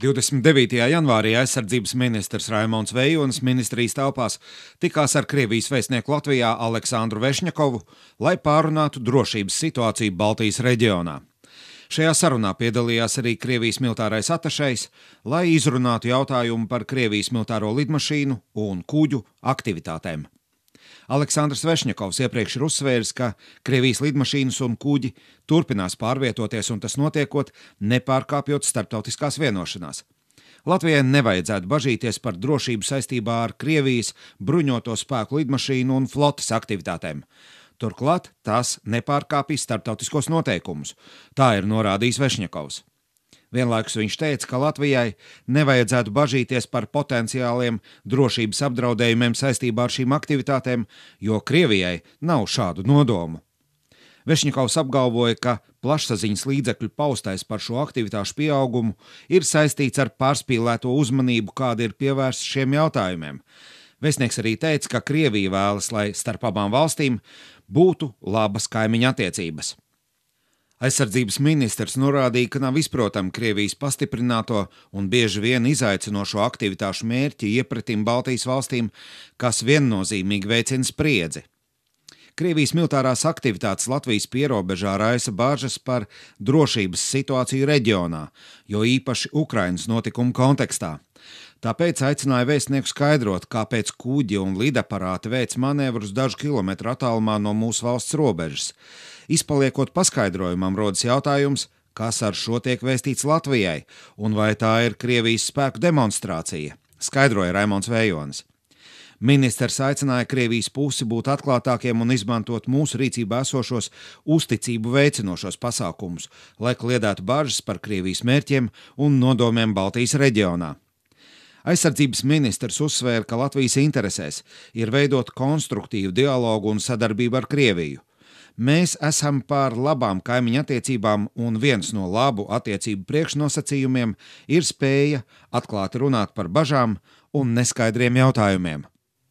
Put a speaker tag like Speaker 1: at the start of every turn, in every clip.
Speaker 1: 29. janvārī aizsardzības ministrs Raimonds Vejonis ministrijas telpās tikās ar Krievijas vēstnieku Latvijā Aleksandru Vešņakovu, lai pārunātu drošības situāciju Baltijas reģionā. Šajā sarunā piedalījās arī Krievijas militārais atašejs, lai izrunātu jautājumu par Krievijas militāro lidmašīnu un kuģu aktivitātēm. Aleksandrs Vešņakovs iepriekš ir uzsvēris, ka Krievijas lidmašīnas un kuģi turpinās pārvietoties un tas notiekot, nepārkāpjot starptautiskās vienošanās. Latvijai nevajadzētu bažīties par drošību saistībā ar Krievijas bruņoto spēku lidmašīnu un flotes aktivitātēm. Turklāt tās nepārkāpīs starptautiskos noteikumus. Tā ir norādījis Vešņakovs. Vienlaikus viņš teica, ka Latvijai nevajadzētu bažīties par potenciāliem drošības apdraudējumiem saistībā ar šīm aktivitātēm, jo Krievijai nav šādu nodomu. Vešņakovs apgalvoja, ka plašsaziņas līdzekļu paustais par šo aktivitāšu pieaugumu ir saistīts ar pārspīlēto uzmanību, kāda ir pievērsta šiem jautājumiem. Vēstnieks arī teica, ka Krievija vēlas, lai starp abām valstīm būtu labas kaimiņu attiecības. Aizsardzības ministrs norādīja, ka nav izprotami Krievijas pastiprināto un bieži vien izaicinošo aktivitāšu mērķi iepratim Baltijas valstīm, kas viennozīmīgi veicina spriedzi. Krievijas militārās aktivitātes Latvijas pierobežā raisa bažas par drošības situāciju reģionā, jo īpaši Ukrainas notikumu kontekstā. Tāpēc aicināja vēstnieku skaidrot, kāpēc kuģi un lidaparāti veic manevrus dažu kilometru attālumā no mūsu valsts robežas. Izpaliekot paskaidrojumam, rodas jautājums, kas ar šo tiek vēstīts Latvijai un vai tā ir Krievijas spēku demonstrācija, skaidroja Raimonds Vejonis. Ministrs aicināja Krievijas pusi būt atklātākiem un izmantot mūsu rīcībā esošos uzticību veicinošos pasākumus, lai kliedētu bažas par Krievijas mērķiem un nodomiem Baltijas reģionā. Aizsardzības ministrs uzsvēra, ka Latvijas interesēs ir veidot konstruktīvu dialogu un sadarbību ar Krieviju. Mēs esam par labām kaimiņu attiecībām un viens no labu attiecību priekšnosacījumiem ir spēja atklāti runāt par bažām un neskaidriem jautājumiem.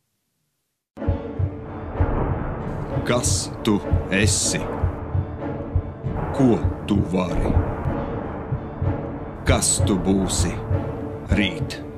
Speaker 2: Kas tu esi? Ko tu vari? Kas tu būsi rīt?